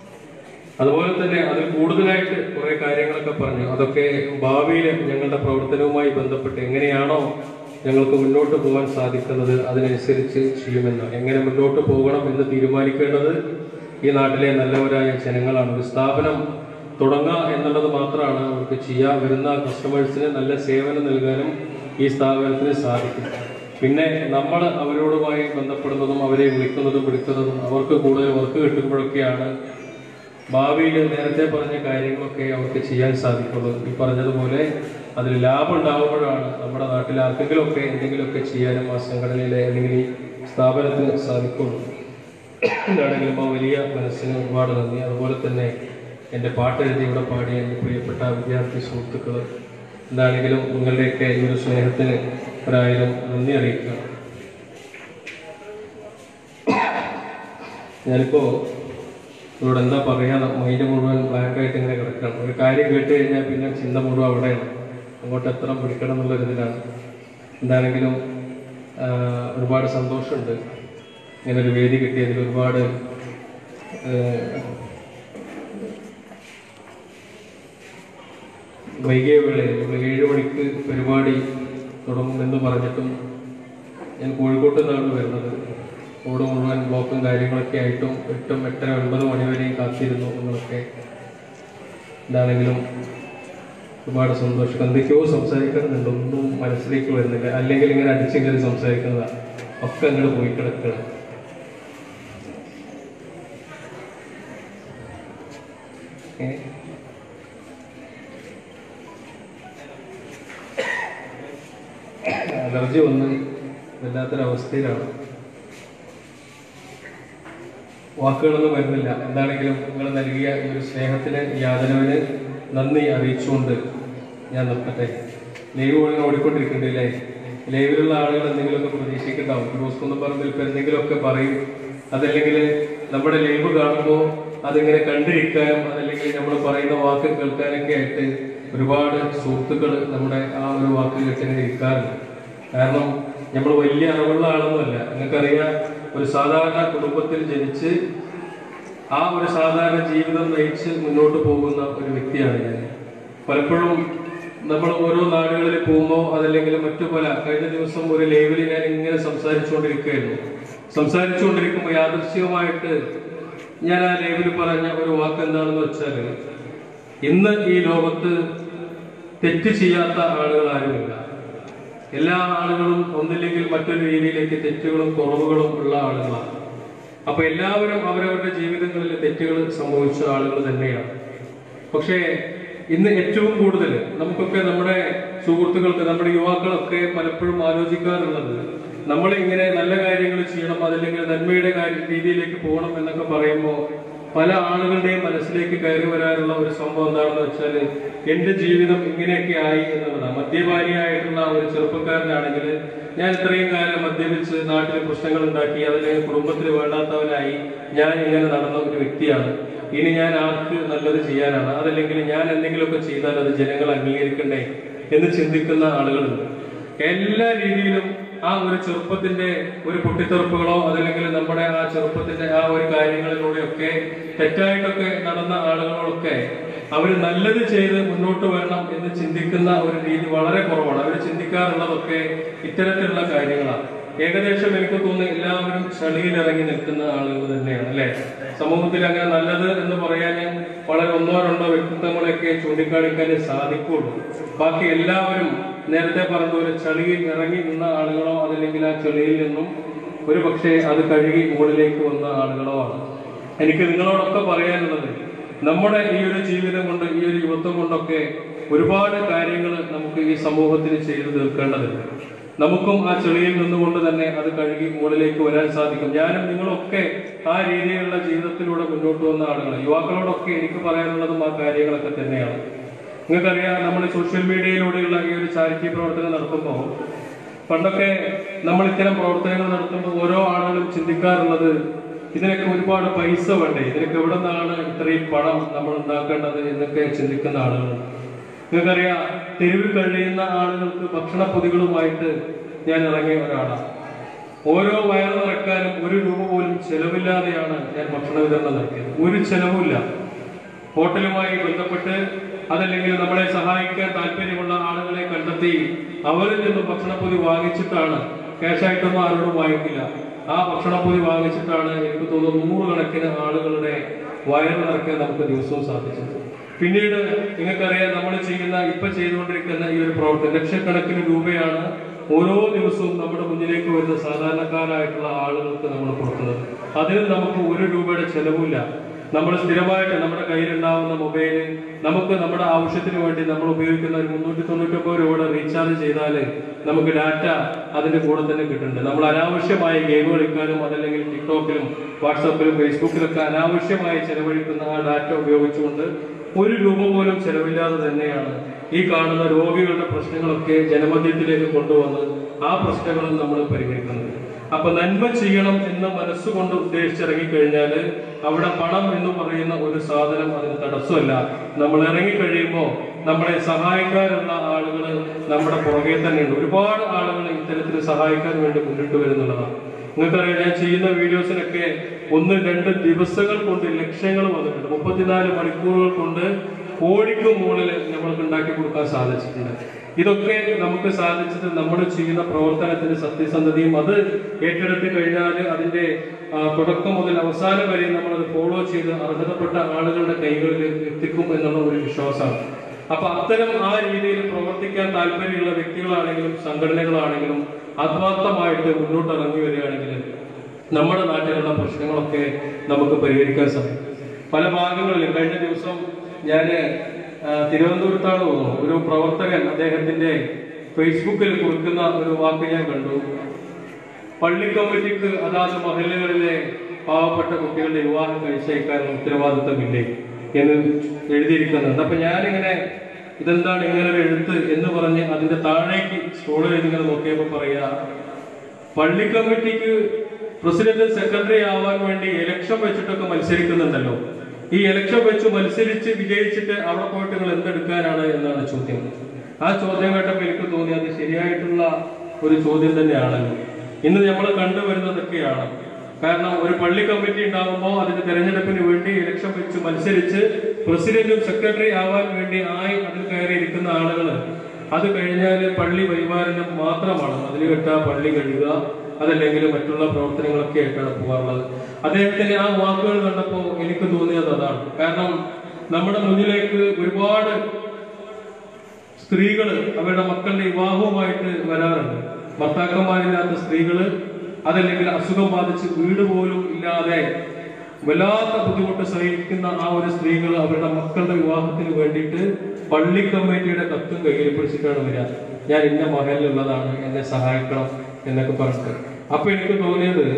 അതുപോലെ തന്നെ അതിൽ കൂടുതലായിട്ട് കുറെ കാര്യങ്ങളൊക്കെ പറഞ്ഞു. അതൊക്കെ ഭാവിയിൽ ഞങ്ങളുടെ പ്രവർത്തനവുമായി ബന്ധപ്പെട്ട് എങ്ങനെയാണോ ഞങ്ങൾക്ക് മുന്നോട്ട് പോകാൻ സാധിക്കുന്നത് അതിനനുസരിച്ച് ചെയ്യുമെന്ന്. എങ്ങനെ മുന്നോട്ട് പോകണം എന്ന് തീരുമാനിക്കേണ്ടത് ഈ നാട്ടിലെ നല്ലവരായ ജനങ്ങളാണ്. ഒരു സ്ഥാപനം തുടങ്ങുക എന്നുള്ളത് മാത്രമാണ് അവർക്ക് ചെയ്യാൻ വരുന്ന കസ്റ്റമേഴ്സിന് നല്ല സേവനം നൽകാനും ഈ സ്ഥാപനത്തിന് സാധിക്കും. പിന്നെ നമ്മൾ അവരോടുമായി ബന്ധപ്പെടുന്നതും അവരെ വിളിക്കുന്നതും വിളിക്കുന്നതും അവർക്ക് കൂടുതൽ വർക്ക് കിട്ടുമ്പോഴൊക്കെയാണ് ഭാവിയിൽ നേരത്തെ പറഞ്ഞ കാര്യങ്ങളൊക്കെ അവർക്ക് ചെയ്യാൻ സാധിക്കുള്ളൂ. ഈ പറഞ്ഞതുപോലെ അതിൽ ലാഭം ഉണ്ടാകുമ്പോഴാണ് നമ്മുടെ നാട്ടിൽ ആർക്കെങ്കിലുമൊക്കെ എന്തെങ്കിലുമൊക്കെ ചെയ്യാനും ആ സംഘടനയിലെ അല്ലെങ്കിൽ ഈ സ്ഥാപനത്തിന് സാധിക്കുള്ളൂ. എന്താണെങ്കിലും ആ വലിയ മനസ്സിന് ഒരുപാട് നന്ദി. അതുപോലെ തന്നെ എൻ്റെ പാട്ടെഴുതി ഇവിടെ പാടിയ എൻ്റെ പ്രിയപ്പെട്ട വിദ്യാർത്ഥി സുഹൃത്തുക്കൾ, എന്താണെങ്കിലും നിങ്ങളുടെയൊക്കെ ഈ ഒരു സ്നേഹത്തിന് ഒരായിരം നന്ദി അറിയിക്കുക. ഞാനിപ്പോൾ ഇവിടെ എന്താ പറയുക, മൈൻഡ് മുഴുവൻ ബ്ലാങ്കായിട്ട് ഇങ്ങനെ കിടക്കണം. ഒരു കാര്യം കേട്ട് കഴിഞ്ഞാൽ പിന്നെ ചിന്ത മുഴുവൻ അവിടെയാണ്, അങ്ങോട്ട് എത്ര പിടിക്കണം എന്നുള്ളൊരിതിലാണ്. എന്താണെങ്കിലും ഒരുപാട് സന്തോഷമുണ്ട് ഇങ്ങനൊരു വേദി കിട്ടിയതിൽ. ഒരുപാട് വൈകിയ വേളയിൽ ഏഴ് മണിക്ക് പരിപാടി തുടങ്ങുമെന്ന് പറഞ്ഞിട്ടും ഞാൻ കോഴിക്കോട്ട് നിന്നാണ് വരുന്നത്. റോഡ് മുഴുവൻ ബ്ലോക്കും കാര്യങ്ങളൊക്കെ ആയിട്ടും എട്ടും എട്ടര ഒൻപത് മണിവരെയും കാത്തിരുന്നു നിങ്ങളൊക്കെ. എന്താണെങ്കിലും ഒരുപാട് സന്തോഷം. എന്തൊക്കെയോ സംസാരിക്കുന്നുണ്ട്, ഒന്നും മനസ്സിലേക്ക് വരുന്നില്ല. അല്ലെങ്കിൽ ഇങ്ങനെ അടിച്ചു കയറി സംസാരിക്കുന്നതാണ്, ഒക്കെ അങ്ങോട്ട് പോയി കിടക്കണം. അലർജി വന്ന് വല്ലാത്തൊരവസ്ഥയിലാണ്, വാക്കുകളൊന്നും വരുന്നില്ല. എന്താണെങ്കിലും നിങ്ങൾ നൽകിയ ഈ ഒരു സ്നേഹത്തിന്, ഈ ആദരവിന് നന്ദി അറിയിച്ചുകൊണ്ട് ഞാൻ നിർത്തട്ടെ. ലൈവ് ഓണിങ്ങനെ ഓടിക്കൊണ്ടിരിക്കുന്നുണ്ടല്ലേ? ലൈവിലുള്ള ആളുകൾ എന്തെങ്കിലുമൊക്കെ പ്രതീക്ഷിക്കുന്നുണ്ടാവും. ഫിറോസ് കുന്നപ്പറമ്പിൽ ഇപ്പം എന്തെങ്കിലുമൊക്കെ പറയും. അതല്ലെങ്കിൽ നമ്മുടെ ലൈവ് കാണുമ്പോൾ അതിങ്ങനെ കണ്ടിരിക്കാനും അതല്ലെങ്കിൽ നമ്മൾ പറയുന്ന വാക്ക് കേൾക്കാനൊക്കെ ആയിട്ട് ഒരുപാട് സുഹൃത്തുക്കൾ നമ്മുടെ ആ ഒരു വാക്ക് കേട്ടിങ്ങനെ ഇരിക്കാറുണ്ട്. കാരണം നമ്മൾ വലിയ അറിവുള്ള ആളൊന്നുമല്ല. നിങ്ങൾക്കറിയാം, ഒരു സാധാരണ കുടുംബത്തിൽ ജനിച്ച് ആ ഒരു സാധാരണ ജീവിതം നയിച്ച് മുന്നോട്ട് പോകുന്ന ഒരു വ്യക്തിയാണ് ഞാൻ. പലപ്പോഴും നമ്മൾ ഓരോ നാടുകളിൽ പോകുമ്പോൾ അതല്ലെങ്കിൽ മറ്റു പല, കഴിഞ്ഞ ദിവസം ഒരു ലൈവിൽ ഞാൻ ഇങ്ങനെ സംസാരിച്ചുകൊണ്ടിരിക്കുകയായിരുന്നു. സംസാരിച്ചുകൊണ്ടിരിക്കുമ്പോൾ യാദൃശ്ചികമായിട്ട് ഞാൻ ആ ലൈവിൽ പറഞ്ഞ ഒരു വാക്ക് എന്താണെന്ന് വെച്ചാൽ, ഇന്ന് ഈ ലോകത്ത് തെറ്റ് ചെയ്യാത്ത ആളുകൾ ആരുമില്ല. എല്ലാ ആളുകളും ഒന്നില്ലെങ്കിൽ മറ്റൊരു രീതിയിലേക്ക് തെറ്റുകളും കുറവുകളും ഉള്ള ആളുകളാണ്. അപ്പൊ എല്ലാവരും അവരവരുടെ ജീവിതങ്ങളിൽ തെറ്റുകൾ സംഭവിച്ച ആളുകൾ തന്നെയാണ്. പക്ഷേ ഇന്ന് ഏറ്റവും കൂടുതൽ നമുക്കൊക്കെ നമ്മുടെ സുഹൃത്തുക്കൾക്ക്, നമ്മുടെ യുവാക്കളൊക്കെ പലപ്പോഴും ആലോചിക്കാറുള്ളത്, നമ്മൾ ഇങ്ങനെ നല്ല കാര്യങ്ങൾ ചെയ്യണം, അതല്ലെങ്കിൽ നന്മയുടെ കാര്യ രീതിയിലേക്ക് പോകണം എന്നൊക്കെ പറയുമ്പോൾ പല ആളുകളുടെയും മനസ്സിലേക്ക് കയറി വരാനുള്ള ഒരു സംഭവം എന്താണെന്ന് വെച്ചാൽ എന്റെ ജീവിതം ഇങ്ങനെയൊക്കെ ആയി എന്നുള്ളതാണ്. മദ്യപാനിയായിട്ടുള്ള ഒരു ചെറുപ്പക്കാരനാണെങ്കിൽ ഞാൻ ഇത്രയും കാലം മദ്യപിച്ച് നാട്ടിൽ പ്രശ്നങ്ങൾ ഉണ്ടാക്കി അതിന് കുടുംബത്തിൽ വേണ്ടാത്തവനായി ഞാൻ ഇങ്ങനെ നടന്ന ഒരു വ്യക്തിയാണ്. ഇനി ഞാൻ ആർക്ക് നല്ലത് ചെയ്യാനാണ്, അതല്ലെങ്കിൽ ഞാൻ എന്തെങ്കിലുമൊക്കെ ചെയ്താൽ അത് ജനങ്ങൾ അംഗീകരിക്കണ്ടേ എന്ന് ചിന്തിക്കുന്ന ആളുകളുണ്ട്. എല്ലാ രീതിയിലും ആ ഒരു ചെറുപ്പത്തിന്റെ ഒരു പൊട്ടിത്തെറുപ്പുകളോ അതല്ലെങ്കിൽ നമ്മുടെ ആ ചെറുപ്പത്തിന്റെ ആ ഒരു കാര്യങ്ങളിലൂടെയൊക്കെ തെറ്റായിട്ടൊക്കെ നടന്ന ആളുകളൊക്കെ അവർ നല്ലത് ചെയ്ത് മുന്നോട്ട് വരണം എന്ന് ചിന്തിക്കുന്ന ഒരു രീതി വളരെ കുറവാണ്. അവർ ചിന്തിക്കാറുള്ളതൊക്കെ ഇത്തരത്തിലുള്ള കാര്യങ്ങളാണ്. ഏകദേശം എനിക്ക് തോന്നുന്നു എല്ലാവരും ചളിയിലിറങ്ങി നിൽക്കുന്ന ആളുകൾ തന്നെയാണ് അല്ലെ. സമൂഹത്തിൽ അങ്ങനെ നല്ലത് എന്ന് പറയാൻ വളരെ ഒന്നോ രണ്ടോ വ്യക്തിത്വങ്ങളെയൊക്കെ ചൂണ്ടിക്കാണിക്കാൻ സാധിക്കുള്ളൂ. ബാക്കി എല്ലാവരും നേരത്തെ പറഞ്ഞതുപോലെ ചളിയിൽ ഇറങ്ങി നിന്ന ആളുകളോ അതല്ലെങ്കിൽ ആ ചളിയിൽ നിന്നും ഒരു പക്ഷേ അത് കഴുകി മുകളിലേക്ക് വന്ന ആളുകളോ ആണ്. എനിക്ക് നിങ്ങളോടൊക്കെ പറയാനുള്ളത്, നമ്മുടെ ഈ ഒരു ജീവിതം കൊണ്ട് ഈ ഒരു യുവത്വം കൊണ്ടൊക്കെ ഒരുപാട് കാര്യങ്ങൾ നമുക്ക് ഈ സമൂഹത്തിന് ചെയ്തു തീർക്കേണ്ടതുണ്ട്. നമുക്കും ആ ചെളിയിൽ നിന്നുകൊണ്ട് തന്നെ അത് കഴുകി മുകളിലേക്ക് വരാൻ സാധിക്കും. ഞാനും നിങ്ങളൊക്കെ ആ രീതിയിലുള്ള ജീവിതത്തിലൂടെ മുന്നോട്ട് വന്ന ആളുകളാണ്. യുവാക്കളോടൊക്കെ എനിക്ക് പറയാനുള്ളതും ആ കാര്യങ്ങളൊക്കെ തന്നെയാണ്. നിങ്ങൾക്കറിയാം, നമ്മൾ സോഷ്യൽ മീഡിയയിലൂടെയുള്ള ഈ ഒരു ചാരിറ്റി പ്രവർത്തനം നടത്തുമ്പോൾ പണ്ടൊക്കെ നമ്മൾ ഇത്തരം പ്രവർത്തനങ്ങൾ നടത്തുമ്പോൾ ഓരോ ആളുകളും ചിന്തിക്കാറുള്ളത് ഇതിനൊക്കെ ഒരുപാട് പൈസ വേണ്ടേ, ഇതിനൊക്കെ എവിടെ നിന്നാണ് ഇത്രയും പണം നമ്മൾ ഉണ്ടാക്കേണ്ടത് എന്നൊക്കെ ചിന്തിക്കുന്ന ആളുകളുണ്ട്. നിങ്ങൾക്കറിയാം, തെരുവിൽ കഴിയുന്ന ആളുകൾക്ക് ഭക്ഷണ പൊതികളുമായിട്ട് ഞാൻ ഇറങ്ങിയ ഒരാളാണ്. ഓരോ വയറ് നിറക്കാനും ഒരു രൂപ പോലും ചെലവില്ലാതെയാണ് ഞാൻ ഭക്ഷണ വിതരണം നടത്തിയത്. ഒരു ചെലവുമില്ല. ഹോട്ടലുമായി ബന്ധപ്പെട്ട് അതല്ലെങ്കിൽ നമ്മളെ സഹായിക്കാൻ താല്പര്യമുള്ള ആളുകളെ കണ്ടെത്തി അവരിൽ നിന്നും ഭക്ഷണപ്പൊതി വാങ്ങിച്ചിട്ടാണ്, ക്യാഷായിട്ടൊന്നും ആരോടും വാങ്ങിക്കില്ല, ആ ഭക്ഷണപ്പൊതി വാങ്ങിച്ചിട്ടാണ് എനിക്ക് തോന്നുന്നു നൂറുകണക്കിന് ആളുകളുടെ വയറ് നിറക്കാൻ നമുക്ക് ദിവസവും സാധിച്ചത്. പിന്നീട് നിങ്ങൾക്കറിയാം, നമ്മൾ ചെയ്യുന്ന ഇപ്പൊ ചെയ്തുകൊണ്ടിരിക്കുന്ന ഈ ഒരു പ്രവർത്തനം ലക്ഷക്കണക്കിന് രൂപയാണ് ഓരോ ദിവസവും നമ്മുടെ മുന്നിലേക്ക് വരുന്ന സാധാരണക്കാരായിട്ടുള്ള ആളുകൾക്ക് നമ്മൾ കൊടുക്കുന്നത്. അതിന് നമുക്ക് ഒരു രൂപയുടെ ചെലവില്ല. നമ്മൾ സ്ഥിരമായിട്ട് നമ്മുടെ കയ്യിലുണ്ടാവുന്ന മൊബൈല് നമുക്ക് നമ്മുടെ ആവശ്യത്തിന് വേണ്ടി നമ്മൾ ഉപയോഗിക്കുന്ന ഒരു മുന്നൂറ്റി തൊണ്ണൂറ്റൊമ്പത് രൂപയുടെ റീചാർജ് ചെയ്താൽ നമുക്ക് ഡാറ്റ അതിന്റെ കൂടെ തന്നെ കിട്ടുന്നുണ്ട്. നമ്മൾ അനാവശ്യമായി ഗെയിം കളിക്കാനും അതല്ലെങ്കിൽ ടിക്ടോക്കിലും വാട്സാപ്പിലും ഫേസ്ബുക്കിലൊക്കെ അനാവശ്യമായി ചെലവഴിക്കുന്ന ആ ഡാറ്റ ഉപയോഗിച്ചുകൊണ്ട് ഒരു രൂപ പോലും ചെലവില്ലാതെ തന്നെയാണ് ഈ കാണുന്ന രോഗികളുടെ പ്രശ്നങ്ങളൊക്കെ ജനമധ്യത്തിലേക്ക് കൊണ്ടുവന്ന് ആ പ്രശ്നങ്ങളും നമ്മൾ പരിഹരിക്കുന്നത്. അപ്പൊ നന്മ ചെയ്യണം എന്ന് മനസ്സുകൊണ്ട് ഉദ്ദേശിച്ചിറങ്ങിക്കഴിഞ്ഞാൽ അവിടെ പണം എന്ന് പറയുന്ന ഒരു സാധനം അതിന് തടസ്സമല്ല. നമ്മൾ ഇറങ്ങിക്കഴിയുമ്പോൾ നമ്മളെ സഹായിക്കാനുള്ള ആളുകൾ നമ്മുടെ പുറകെ തന്നെയുണ്ട്. ഒരുപാട് ആളുകൾ ഇത്തരത്തിൽ സഹായിക്കാൻ വേണ്ടി മുന്നിട്ട് വരുന്നുള്ളതാണ്. നിങ്ങൾക്കറിയാം, ഞാൻ ചെയ്യുന്ന വീഡിയോസിനൊക്കെ ഒന്ന് രണ്ട് ദിവസങ്ങൾ കൊണ്ട് ലക്ഷങ്ങൾ വന്നിട്ടുണ്ട്. മുപ്പത്തിനാല് മണിക്കൂറുകൾ കൊണ്ട് കോടിക്ക് മുകളിൽ നമ്മൾക്ക് ഉണ്ടാക്കി കൊടുക്കാൻ സാധിച്ചിട്ടുണ്ട്. ഇതൊക്കെ നമുക്ക് സാധിച്ചത് നമ്മൾ ചെയ്യുന്ന പ്രവർത്തനത്തിന് സത്യസന്ധതയും അത് ഏറ്റെടുത്ത് കഴിഞ്ഞാൽ അതിന്റെ തുടക്കം മുതൽ അവസാനം വരെ നമ്മളത് ഫോളോ ചെയ്ത് അർഹതപ്പെട്ട ആളുകളുടെ കൈകളിൽ എത്തിക്കും എന്നുള്ള ഒരു വിശ്വാസമാണ്. അപ്പൊ അത്തരം ആ രീതിയിൽ പ്രവർത്തിക്കാൻ താല്പര്യമുള്ള വ്യക്തികളാണെങ്കിലും സംഘടനകളാണെങ്കിലും ആത്മാർത്ഥമായിട്ട് മുന്നോട്ട് ഇറങ്ങി വരികയാണെങ്കിൽ നമ്മുടെ നാട്ടിലുള്ള പ്രശ്നങ്ങളൊക്കെ നമുക്ക് പരിഹരിക്കാൻ സാധിക്കും. പല ഭാഗങ്ങളിലും കഴിഞ്ഞ ദിവസം ഞാൻ തിരുവനന്തപുരത്താണ് തോന്നുന്നു, ഒരു പ്രവർത്തകൻ അദ്ദേഹത്തിന്റെ ഫേസ്ബുക്കിൽ കുറിക്കുന്ന ഒരു വാക്ക് ഞാൻ കണ്ടു. പള്ളി കമ്മിറ്റിക്ക് അതാത് മഹല്ലുകളിലെ പാവപ്പെട്ട കുട്ടികളുടെ വിവാഹം കഴിച്ചയക്കാനുള്ള ഉത്തരവാദിത്തമില്ലേ എന്ന് എഴുതിയിരിക്കുന്നുണ്ട്. അപ്പൊ ഞാനിങ്ങനെ ഇതെന്താണ് ഇങ്ങനെ ഒരു എഴുത്ത് എന്ന് പറഞ്ഞ് അതിന്റെ താഴേക്ക് സ്ക്രോൾ ചെയ്തിങ്ങനെ നോക്കിയപ്പോൾ പറയാ, പള്ളി കമ്മിറ്റിക്ക് പ്രസിഡന്റ് സെക്രട്ടറി ആവാൻ വേണ്ടി ഇലക്ഷൻ വെച്ചിട്ടൊക്കെ മത്സരിക്കുന്നുണ്ടല്ലോ, ഈ ഇലക്ഷൻ വെച്ച് മത്സരിച്ച് വിജയിച്ചിട്ട് അവിടെ പോയിട്ട് നിങ്ങൾ എന്തെടുക്കാനാണ് എന്നാണ് ചോദ്യം. ആ ചോദ്യം കേട്ടപ്പോൾ എനിക്ക് തോന്നി അത് ശരിയായിട്ടുള്ള ഒരു ചോദ്യം തന്നെയാണല്ലോ. ഇന്ന് നമ്മൾ കണ്ടുവരുന്നതൊക്കെയാണ്. കാരണം ഒരു പള്ളി കമ്മിറ്റി ഉണ്ടാകുമ്പോൾ അതിന്റെ തെരഞ്ഞെടുപ്പിന് വേണ്ടി ഇലക്ഷൻ വെച്ച് മത്സരിച്ച് പ്രസിഡന്റും സെക്രട്ടറി ആവാൻ വേണ്ടി ആയി അതിൽ കയറിയിരിക്കുന്ന ആളുകൾ അത് കഴിഞ്ഞാൽ പള്ളി പരിപാലനം മാത്രമാണ്. അതിൽ കെട്ട പള്ളി കഴുകുക അതല്ലെങ്കിൽ മറ്റുള്ള പ്രവർത്തനങ്ങളൊക്കെ ആയിട്ടാണ് പോകാറുള്ളത്. അദ്ദേഹത്തിന്റെ ആ വാക്കുകൾ കണ്ടപ്പോൾ എനിക്ക് തോന്നിയത് അതാണ്. കാരണം നമ്മുടെ മുന്നിലേക്ക് ഒരുപാട് സ്ത്രീകൾ അവരുടെ മക്കളുടെ വിവാഹവുമായിട്ട് വരാറുണ്ട്. ഭർത്താക്കന്മാരില്ലാത്ത സ്ത്രീകള് അതല്ലെങ്കിൽ അസുഖം ബാധിച്ച് വീട് പോലും ഇല്ലാതെ വല്ലാത്ത ബുദ്ധിമുട്ട് സഹിക്കുന്ന ആ ഒരു സ്ത്രീകൾ അവരുടെ മക്കളുടെ വിവാഹത്തിന് വേണ്ടിയിട്ട് പള്ളി കമ്മിറ്റിയുടെ കത്തും കയ്യിൽ പിടിച്ചിട്ടാണ് വരിക. ഞാൻ ഇന്ന മഹലിലുള്ളതാണ്, എന്നെ സഹായിക്കണം എന്നൊക്കെ പറഞ്ഞിട്ട്. അപ്പൊ എനിക്ക് തോന്നിയത്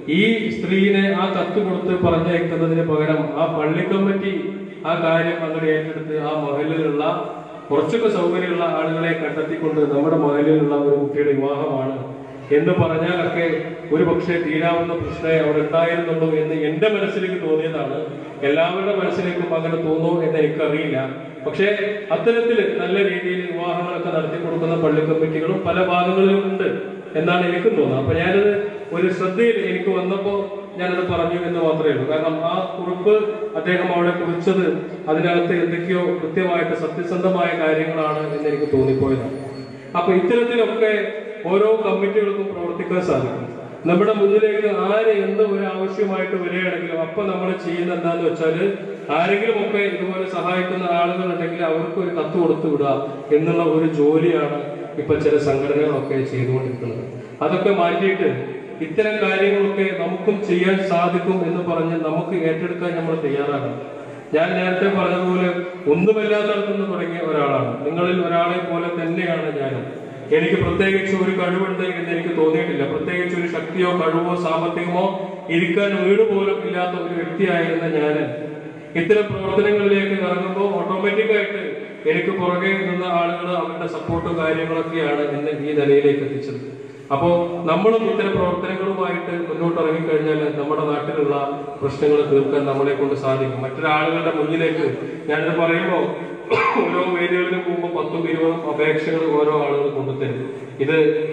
ഈ സ്ത്രീനെ ആ കത്ത് കൊടുത്ത് പറഞ്ഞയക്കുന്നതിന് പകരം ആ പള്ളി കമ്മിറ്റി ആ കാര്യം അങ്ങനെ ഏറ്റെടുത്ത് ആ മഹലിലുള്ള കുറച്ചൊക്കെ സൗകര്യമുള്ള ആളുകളെ കണ്ടെത്തിക്കൊണ്ട് നമ്മുടെ മഹലിലുള്ള ഒരു കുട്ടിയുടെ വിവാഹമാണ് എന്ന് പറഞ്ഞാലൊക്കെ ഒരു പക്ഷേ തീരാവുന്ന പ്രശ്നമേ അവിടെ ഉണ്ടായിരുന്നുള്ളൂ എന്ന് എന്റെ മനസ്സിലേക്ക് തോന്നിയതാണ്. എല്ലാവരുടെ മനസ്സിലേക്കും അങ്ങനെ തോന്നുമോ എന്ന് എനിക്കറിയില്ല. പക്ഷേ അത്തരത്തിൽ നല്ല രീതിയിൽ വിവാഹങ്ങളൊക്കെ നടത്തി കൊടുക്കുന്ന പള്ളി കമ്മിറ്റികളും പല ഭാഗങ്ങളിലും ഉണ്ട് എന്നാണ് എനിക്കും തോന്നുന്നത്. അപ്പൊ ഞാനത് ഒരു ശ്രദ്ധയിൽ എനിക്ക് വന്നപ്പോ ഞാനത് പറഞ്ഞു എന്ന് മാത്രമേ ഉള്ളൂ. കാരണം ആ കുറിപ്പ് അദ്ദേഹം അവിടെ കുറിച്ചത് അതിനകത്ത് എന്തൊക്കെയോ കൃത്യമായിട്ട് സത്യസന്ധമായ കാര്യങ്ങളാണ് എന്ന് എനിക്ക് തോന്നിപ്പോയതാണ്. അപ്പൊ ഇത്തരത്തിലൊക്കെ ഓരോ കമ്മിറ്റികൾക്കും പ്രവർത്തിക്കാൻ സാധിക്കും. നമ്മുടെ മുന്നിലേക്ക് ആര് എന്ത് ഒരു ആവശ്യമായിട്ട് വരികയാണെങ്കിലും അപ്പൊ നമ്മൾ ചെയ്യുന്ന എന്താന്ന് വെച്ചാല് ആരെങ്കിലും ഒക്കെ ഇതുപോലെ സഹായിക്കുന്ന ആളുകൾ ഉണ്ടെങ്കിൽ അവർക്ക് ഒരു കത്ത് കൊടുത്തു വിടുക എന്നുള്ള ഒരു ജോലിയാണ് ഇപ്പൊ ചില സംഘടനകളൊക്കെ ചെയ്തുകൊണ്ടിരിക്കുന്നത്. അതൊക്കെ മാറ്റിയിട്ട് ഇത്തരം കാര്യങ്ങളൊക്കെ നമുക്കും ചെയ്യാൻ സാധിക്കും എന്ന് പറഞ്ഞ് നമുക്ക് ഏറ്റെടുക്കാൻ നമ്മൾ തയ്യാറാകണം. ഞാൻ നേരത്തെ പറഞ്ഞതുപോലെ ഒന്നുമില്ലാത്തടത്തുനിന്ന് തുടങ്ങിയ ഒരാളാണ്. നിങ്ങളിൽ ഒരാളെ പോലെ തന്നെയാണ് ഞാനും. എനിക്ക് പ്രത്യേകിച്ച് ഒരു കഴിവുണ്ട് എന്ന് എനിക്ക് തോന്നിയിട്ടില്ല. പ്രത്യേകിച്ച് ഒരു ശക്തിയോ കഴിവോ സാമ്പത്തികമോ ഇരിക്കാൻ വീട് പോലും ഇല്ലാത്ത ഒരു വ്യക്തിയായിരുന്ന ഞാൻ ഇത്തരം പ്രവർത്തനങ്ങളിലേക്ക് ഇറങ്ങുമ്പോൾ ഓട്ടോമാറ്റിക്കായിട്ട് എനിക്ക് പുറകെ നിന്ന ആളുകൾ അവരുടെ സപ്പോർട്ടും കാര്യങ്ങളൊക്കെയാണ് എന്നെ ഈ നിലയിലേക്ക് എത്തിച്ചത്. അപ്പോ നമ്മളും ഇത്തരം പ്രവർത്തനങ്ങളുമായിട്ട് മുന്നോട്ട് ഇറങ്ങിക്കഴിഞ്ഞാൽ നമ്മുടെ നാട്ടിലുള്ള പ്രശ്നങ്ങൾ തീർക്കാൻ നമ്മളെ കൊണ്ട് സാധിക്കും. മറ്റൊരാളുകളുടെ മുന്നിലേക്ക് ഞാനിത് പറയുമ്പോൾ ഓരോ വേദികളിലും പോകുമ്പോൾ പത്തും ഇരുപതും അപേക്ഷകൾ ഓരോ ആളുകൾ കൊണ്ടുതരും. ഇത്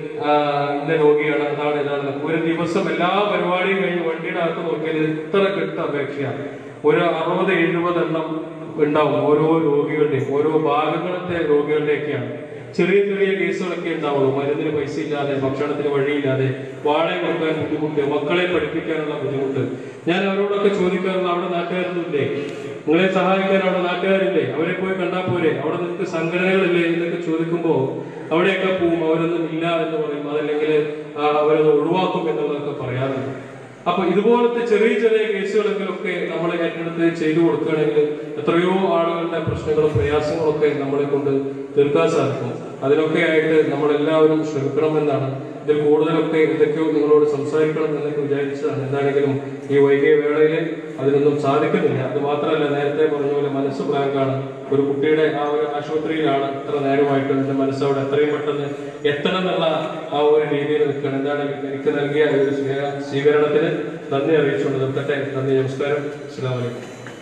ഇന്ന രോഗിയാണ്, അതാണ് ഇതാണ്. ഒരു ദിവസം എല്ലാ പരിപാടിയും കഴിഞ്ഞ് വണ്ടിയുടെ അകത്ത് നോക്കിയാൽ ഇത്ര കെട്ട അപേക്ഷയാണ്. ഒരു അറുപത് എഴുപത് എണ്ണം ഉണ്ടാവും ഓരോ രോഗികളുടെയും, ഓരോ ഭാഗങ്ങളത്തെ രോഗികളുടെയൊക്കെയാണ്. ചെറിയ ചെറിയ കേസുകളൊക്കെ ഉണ്ടാവുള്ളൂ. മരുന്നിന് പൈസ ഇല്ലാതെ, ഭക്ഷണത്തിന് വഴിയില്ലാതെ, വാടക കൊടുക്കാൻ ബുദ്ധിമുട്ട്, മക്കളെ പഠിപ്പിക്കാനുള്ള ബുദ്ധിമുട്ട്. ഞാൻ അവരോടൊക്കെ ചോദിക്കാറുള്ള അവിടെ നാട്ടുകാരൊന്നുമില്ലേ, നിങ്ങളെ സഹായിക്കാൻ അവിടെ നാട്ടുകാരില്ലേ, അവരെ പോയി കണ്ടാൽ പോരെ, അവിടെ നിങ്ങൾക്ക് സംഘടനകളില്ലേ എന്നൊക്കെ ചോദിക്കുമ്പോൾ അവിടെയൊക്കെ പോവും. അവരൊന്നും ഇല്ല എന്ന് പറയും, അതല്ലെങ്കിൽ അവരത് ഒഴിവാക്കും എന്നുള്ളതൊക്കെ പറയാറുണ്ട്. അപ്പൊ ഇതുപോലത്തെ ചെറിയ ചെറിയ കേസുകളെങ്കിലൊക്കെ നമ്മൾ ഏറ്റെടുത്ത് ചെയ്തു കൊടുക്കുകയാണെങ്കിൽ എത്രയോ ആളുകളുടെ പ്രശ്നങ്ങളും പ്രയാസങ്ങളും ഒക്കെ നമ്മളെ കൊണ്ട് തീർക്കാൻ സാധിക്കും. അതിനൊക്കെ ആയിട്ട് നമ്മളെല്ലാവരും ശ്രമിക്കണമെന്നാണ്. ഇതിൽ കൂടുതലൊക്കെ എന്തൊക്കെയോ നിങ്ങളോട് സംസാരിക്കണം എന്നൊക്കെ വിചാരിച്ചതാണ്. എന്താണെങ്കിലും ഈ വൈകിയ വേളയിൽ അതിനൊന്നും സാധിക്കുന്നില്ല. അത് മാത്രമല്ല, നേരത്തെ പറഞ്ഞ പോലെ മനസ്സ് ബ്ലാങ്കാണ്. ഒരു കുട്ടിയുടെ ആ ഒരു ആശുപത്രിയിലാണ് ഇത്ര നേരമായിട്ട് എൻ്റെ മനസ്സ് അവിടെ എത്രയും പെട്ടെന്ന് എത്തണം എന്നുള്ള ആ ഒരു രീതിയിൽ നിൽക്കണം. എന്താണെങ്കിലും എനിക്ക് നൽകിയ ഒരു സ്നേഹ സ്വീകരണത്തിന് നന്ദി അറിയിച്ചുകൊണ്ട് നിർത്തട്ടെ. നന്ദി, നമസ്കാരം, അസ്സലാമു അലൈക്കും.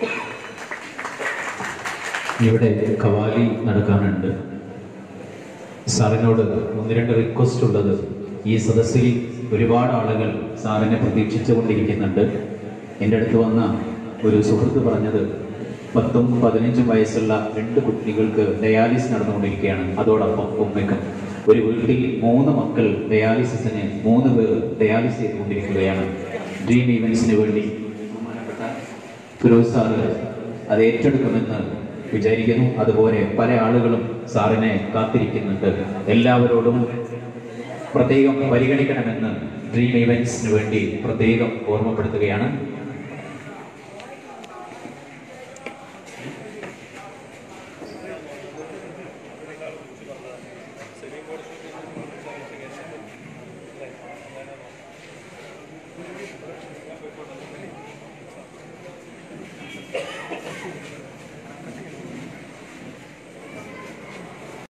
ഇവിടെ ഖവാലി നടക്കാനുണ്ട്. സാറിനോട് ഒന്ന് രണ്ട് റിക്വസ്റ്റ് ഉള്ളത്, ഈ സദസ്സിൽ ഒരുപാട് ആളുകൾ സാറിനെ പ്രതീക്ഷിച്ചു കൊണ്ടിരിക്കുന്നുണ്ട്. എൻ്റെ അടുത്ത് വന്ന ഒരു സുഹൃത്ത് പറഞ്ഞത് പത്തും പതിനഞ്ചും വയസ്സുള്ള രണ്ട് കുട്ടികൾക്ക് ഡയാലിസിസ് നടന്നുകൊണ്ടിരിക്കുകയാണ്. അതോടൊപ്പം ഉമ്മയ്ക്കും ഒരു വീട്ടിൽ മൂന്ന് മക്കൾ ഡയാലിസിസിന് മൂന്ന് പേർ ഡയാലിസിസ് ചെയ്തുകൊണ്ടിരിക്കുകയാണ്. ഡ്രീം ഈവൻസിന് വേണ്ടി ബഹുമാനപ്പെട്ട ഫിറോസ് സാറ് അത് ഏറ്റെടുക്കുമെന്ന് വിചാരിക്കുന്നു. അതുപോലെ പല ആളുകളും സാറിനെ കാത്തിരിക്കുന്നുണ്ട്. എല്ലാവരോടും പ്രത്യേകം പരിഗണിക്കണമെന്ന് ഡ്രീം ഈവൻസിന് വേണ്ടി പ്രത്യേകം ഓർമ്മപ്പെടുത്തുകയാണ്.